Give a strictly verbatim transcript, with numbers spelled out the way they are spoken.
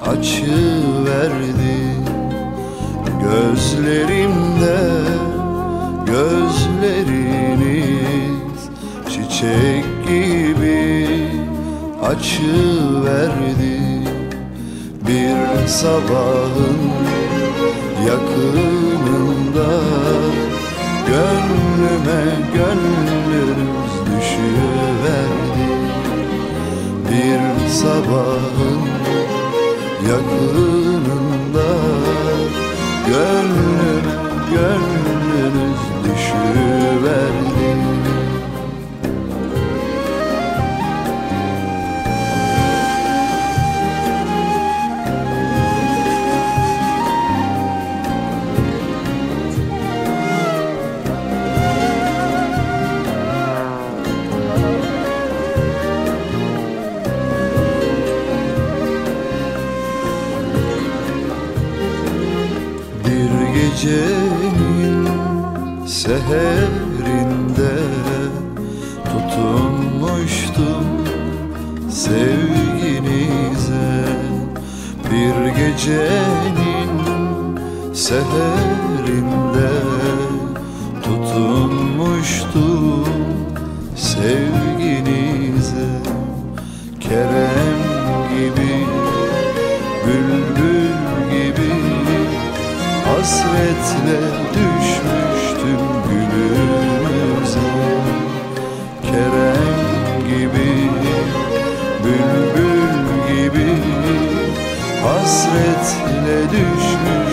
açıverdi. Gözlerimde gözleriniz çiçek gibi açıverdi. Bir sabahın yakınında gönlüme gönlünüz düşüverdi. Bir sabahın yakınında gönlüme gönlünüz düşüverdi. Gecenin seherinde tutunmuştum sevginize. Bir gecenin seherinde tutunmuştum sevginize. Kerem gibi, bülbül gibi hasretle düşmüştüm gülünüze. Kerem gibi, bülbül gibi hasretle düşmüştüm